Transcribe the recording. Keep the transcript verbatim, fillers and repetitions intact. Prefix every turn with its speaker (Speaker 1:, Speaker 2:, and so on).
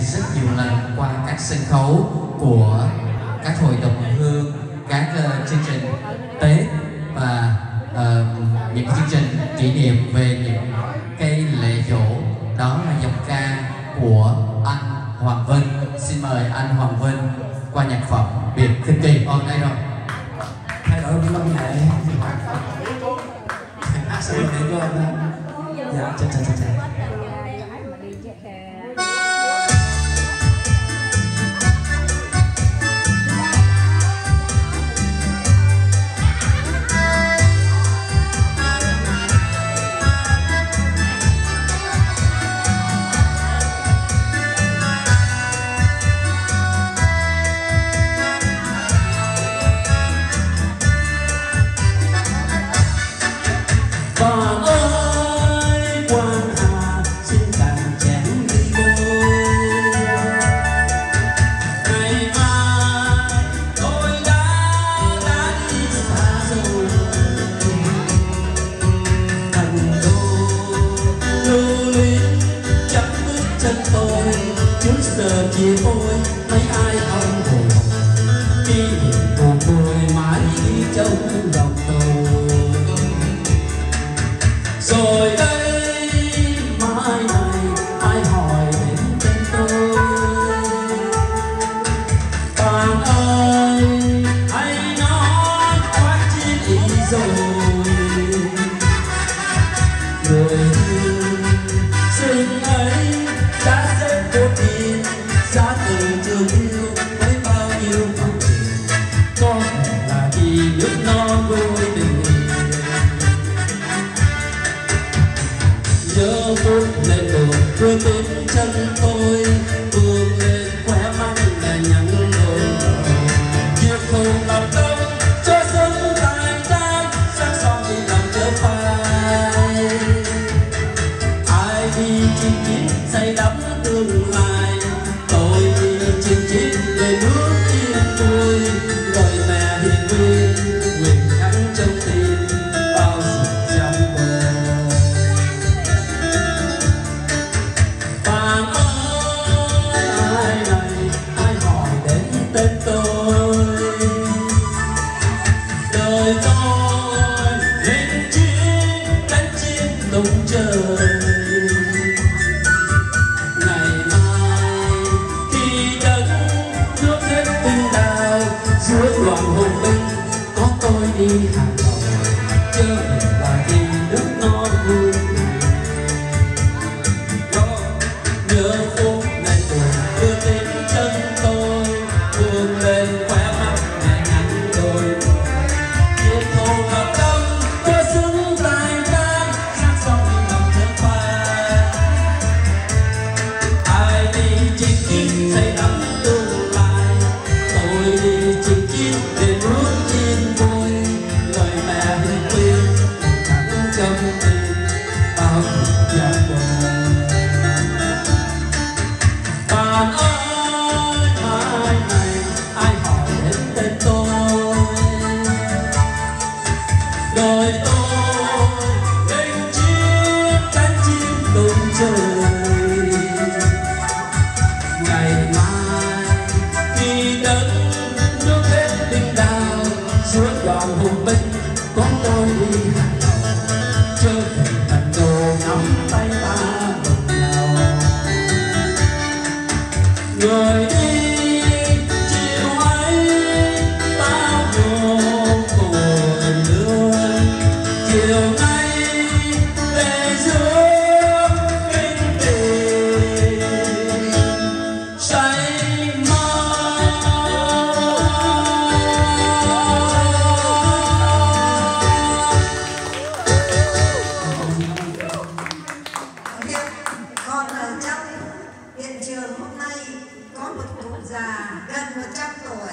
Speaker 1: rất nhiều lần qua các sân khấu của các hội đồng hương, các uh, chương trình Tết và uh, những chương trình kỷ niệm về những cái lễ dỗ. Đó là dòng ca của anh Hoàng Vinh. Xin mời anh Hoàng Vinh qua nhạc phẩm Biệt Kinh Kỳ. Ồ, đây rồi.
Speaker 2: Thay đổi cái văn nghệ. Hát sao để cho anh. Dạ, chà chà chà chà. Chia phôi mấy ai không hồn kỷ niệm buồn vui mãi ghi trong lòng tôi. Rồi đây mai này ai hỏi đến tên tôi, bạn ơi hãy nói quá chiến ý rồi. Người thương rừng ấy đã xếp vô tiền giá từ trường yêu với bao nhiêu phong tình, có thể là vì nước non vui tình. Giờ phút lên đường đưa đến chân tôi, vươn lên khóe mắt để nhắn đôi lời. Việc không làm đâu cho sống tài trang, sắc son đi làm chớ phai. Ai đi chinh chiến say đắm tương lai, tôi đi chinh chiến về nước yên vui. Lời mẹ hiền quyên nguyện khắc trong tim bao sự trong bờ. Bạn ơi ai này ai hỏi đến tên tôi, đời tôi lên chiến đánh chiến tung trời. Giữa đoàn hùng binh có tôi đi hàng đầu, chớ đừng là vì nước non vui. Nhớ phút ngày tuổi đưa đến chân tôi, vươn lên khóe mắt nhẹ nhàng đôi. Việc thù hợp tâm có xứng tài trang, sắc son đi lòng chớ phai. Ai đi chinh chiến say đắm tương lai, tôi đi chinh chiến để nước yên vui. Lời mẹ hiền quyên khắc trong tim bao cuộc gian đời. Bạn ơi mai này ai hỏi đến tên tôi, đời tôi lên chiến cánh chim tung trời. Ngày mai khi đất nước hết linh đào, giữa đoàn hùng binh có tôi đi hàng đầu, chớ thể thành đồ nắm tay ta đồng nhau. Người đi chiều ấy bao nhiêu cội lương, chiều nay về giữa kinh kỳ say mơ.
Speaker 3: Còn ở trong hiện trường hôm nay có một cụ già gần một trăm tuổi.